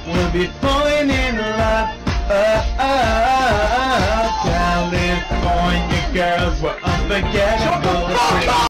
we'll be falling in love. California girls were unforgettable.